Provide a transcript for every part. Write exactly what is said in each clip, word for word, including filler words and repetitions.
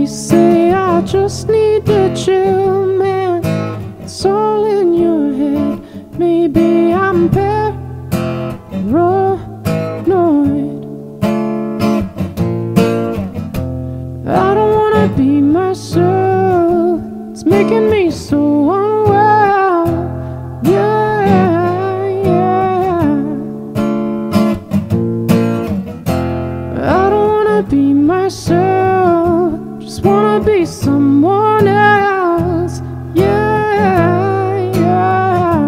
say I just need to chill, man. It's all in your head. Maybe I'm paranoid. I don't wanna be myself. It's making me so unwell. Yeah, yeah. I don't wanna be myself. Just wanna be someone else. Yeah, yeah.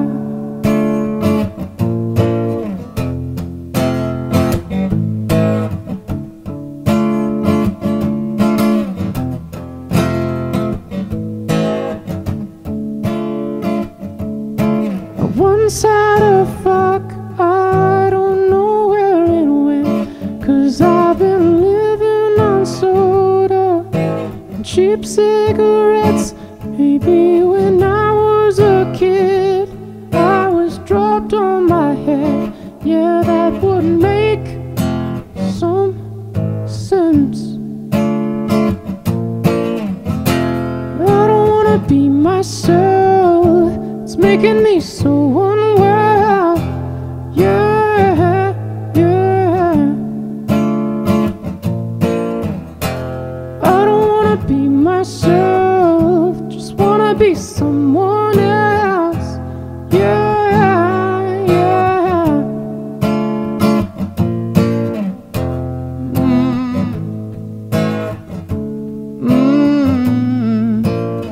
Once had a fuck, I don't know where it went, 'cause I've been living on soda and cheap cigarettes. Maybe when I was a kid, I was dropped on my head. Yeah, that would make some sense. I don't wanna be myself. It's making me so unwell. Yeah, yeah. I don't wanna be myself. Just wanna be someone else. Yeah, yeah. Mm. Mm.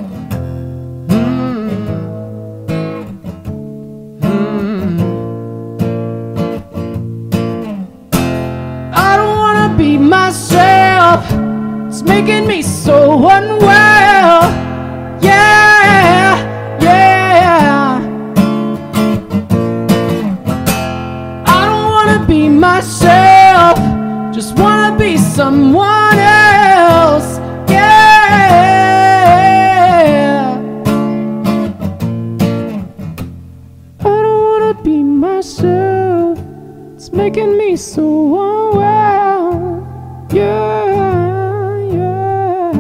I don't wanna be myself. It's making me so unwell. Yeah, yeah. I don't wanna be myself. Just wanna be someone else. Yeah. I don't wanna be myself. It's making me so unwell. Yeah, yeah.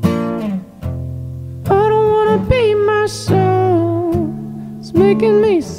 I don't wanna be myself. It's making me so